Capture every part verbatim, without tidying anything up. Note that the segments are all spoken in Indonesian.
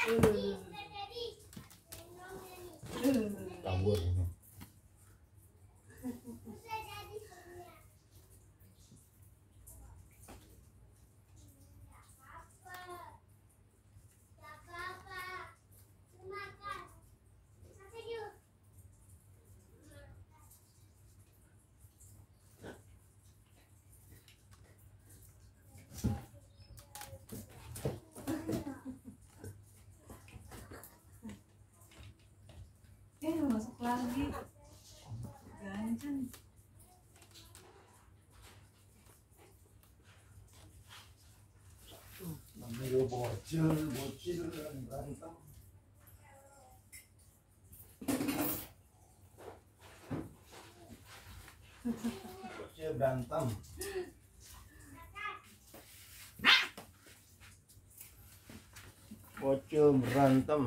Kabur ini. Eh, masuk lagi. Ganjan. Namanya bocil, bocil dan berantem. Bocil berantem. Bocil berantem.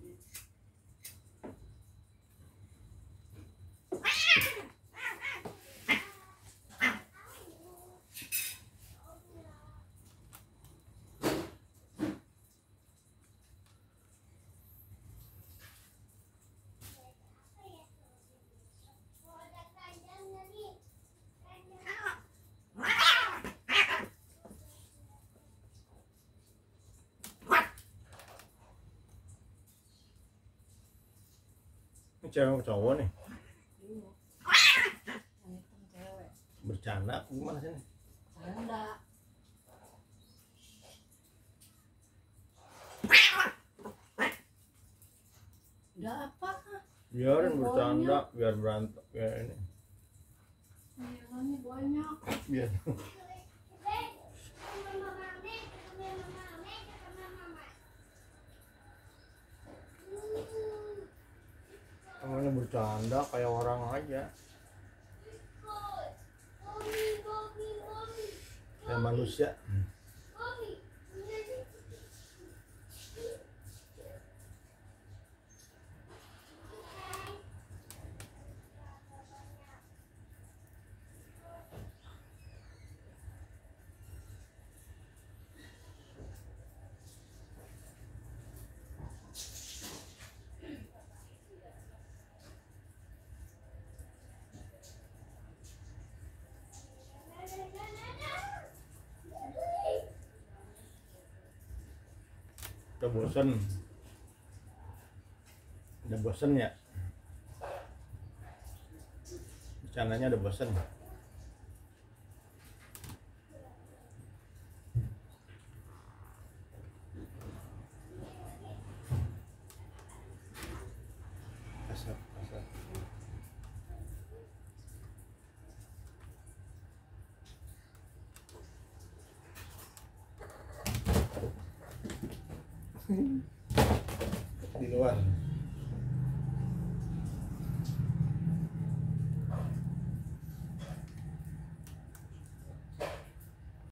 Ini cewek cowok nih. Bercanda gimana sih? Bercanda. Udah apa? Biarin bercanda, biar berantem, biar ini. Sayurannya banyak. Biar. Namanya bercanda kayak orang aja. Kayak manusia. Udah bosen. Udah bosen ya. Bercandanya udah bosen. Asap, asap. Di luar.